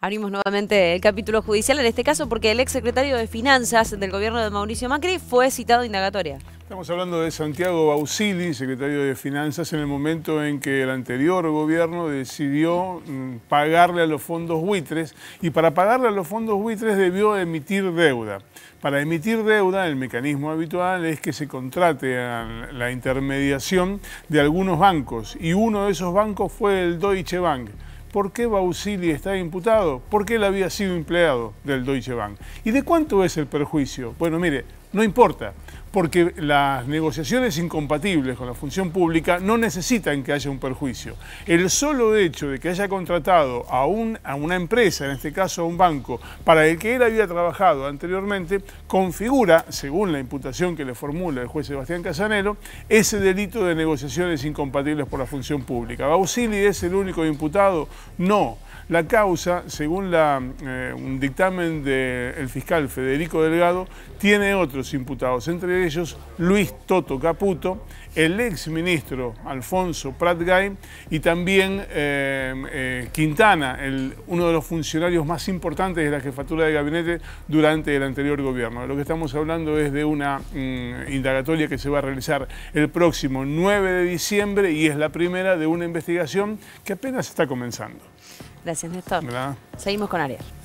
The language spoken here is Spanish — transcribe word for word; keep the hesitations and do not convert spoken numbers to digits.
Abrimos nuevamente el capítulo judicial, en este caso porque el ex secretario de Finanzas del gobierno de Mauricio Macri fue citado a indagatoria. Estamos hablando de Santiago Bausili, secretario de Finanzas, en el momento en que el anterior gobierno decidió pagarle a los fondos buitres, y para pagarle a los fondos buitres debió emitir deuda. Para emitir deuda, el mecanismo habitual es que se contrate a la intermediación de algunos bancos, y uno de esos bancos fue el Deutsche Bank. ¿Por qué Bausili está imputado? Porque él había sido empleado del Deutsche Bank. ¿Y de cuánto es el perjuicio? Bueno, mire, no importa, porque las negociaciones incompatibles con la función pública no necesitan que haya un perjuicio. El solo hecho de que haya contratado a, un, a una empresa, en este caso a un banco, para el que él había trabajado anteriormente, configura, según la imputación que le formula el juez Sebastián Casanelo, ese delito de negociaciones incompatibles por la función pública. ¿Bausili es el único imputado? No. La causa, según la, eh, un dictamen del fiscal Federico Delgado, tiene otros imputados, entre ellos Luis Toto Caputo, el ex ministro Alfonso Prat Gay y también eh, eh, Quintana, el, uno de los funcionarios más importantes de la jefatura de gabinete durante el anterior gobierno. De lo que estamos hablando es de una mm, indagatoria que se va a realizar el próximo nueve de diciembre y es la primera de una investigación que apenas está comenzando. Gracias, Néstor. ¿Verdad? Seguimos con Ariel.